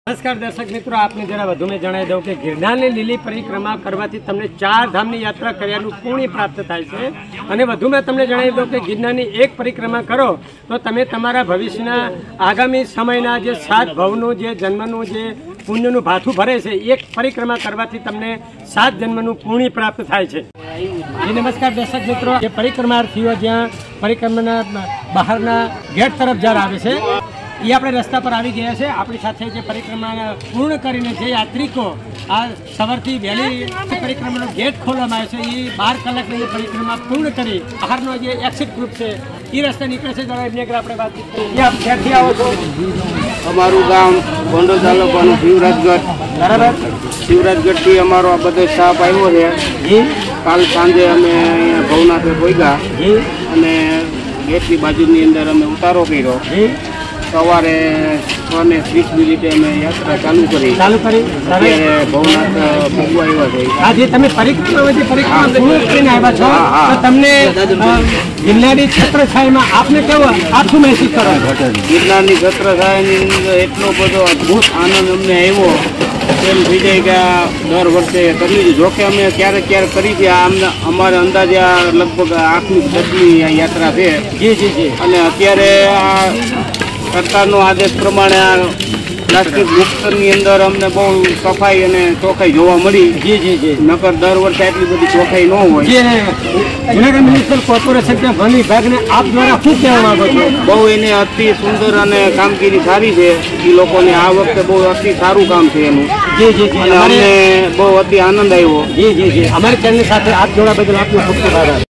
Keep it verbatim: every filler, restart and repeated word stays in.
नमस्कार दर्शक मित्रों, आपने जरा વધુ में जणाવી દઉં કે ગિરનારની લીલી પરિક્રમા કરવાથી તમને ચાર ધામની યાત્રા કર્યાનું પુણ્ય પ્રાપ્ત થાય છે। અને વધુમાં તમને જણાવી દઉં કે ગિરનારની એક પરિક્રમા કરો તો તમે તમારા ભવિષ્યના આગામી સમયના જે સાત ભવનું જે જન્મનું જે પુણ્યનું ભાથું ભરે છે, એક પરિક્રમા કરવાથી તમને સાત જન્મનું પુણ્ય પ્રાપ્ત થાય છે। નમસ્કાર દર્શક મિત્રો, જે પરિક્રમાર્થીઓ જ્યાં પરિક્રમાના બહારના ગેટ તરફ જ્યારે આવે છે ये अपने रस्ता पर आ गया है। अपनी साथ जो परिक्रमा पूर्ण करीने जे यात्रिको आ सवारथी वहेली परिक्रमा गेट खोलवामां आव्यो छे। ये बार कलाकनी परिक्रमा पूर्ण करी बहारनो जे एक्सिट ग्रुप है ये रस्ते निकळे छे। जरा एमनी आपणे बातचीत करीए। आप क्यांथी आवो छो? अमारुं गाम गोंडल तालुकानुं शिवराजगढ़। बराबर। शिवराजगढ़थी अमारो आ बधो स्टाफ आव्यो छे। जी। काल सांजे अमे अहींया भवनाथे पहोंच्या। जी। अने गेटनी बाजुनी अंदर अमे उतारो कर्यो। जी। सवारे छ ने तीस मिनिटे अमे यात्रा चालू करी चालू करी अत्यारे भवनाथ भोगवा आव्या छे। आ जे तमे परिक्रमा जे परिक्रमा पूर्ण करीने आव्या छो तो तमने गिरनारी छत्रछायामां आपने केवो आप शुं महसूस करो छो? गिरनारनी छत्रछायानी अंदर एटलो बधो अद्भुत आनंद अમને આવ્યો એમ થઈ જાય કે આ દર વર્ષે કરી જો કે અમે ક્યારેક ક્યારેક કરી છે। આમને અમારે અંદાજે આ લગભગ આઠમી દસમી યાત્રા છે। જી જી જી। અને અત્યારે આ સરકારનો આદેશ પ્રમાણે આ પ્લાસ્ટિક મુક્તની અંદર અમને બહુ સફાઈ અને ચોખ્ખાઈ જોવા મળી। જી જી જી। નકર દર વર્ષે આટલી બધી ચોખ્ખાઈ ન હોય। જુનાગઢ મ્યુનિસિપલ કોર્પોરેશન કે વન વિભાગને આપ દ્વારા શું કહેવા માંગો છો? બહુ એને અતિ સુંદર અને કામગીરી સારી છે। એ લોકોને આ વખતે બહુ અતિ સારું કામ છે એનું। જી જી જી। અને અમને બહુ અતિ આનંદ આવ્યો। જી જી જી। અમારી ચેનલ સાથે હાથ જોડવા બદલ આપનો ખૂબ ખૂબ આભાર।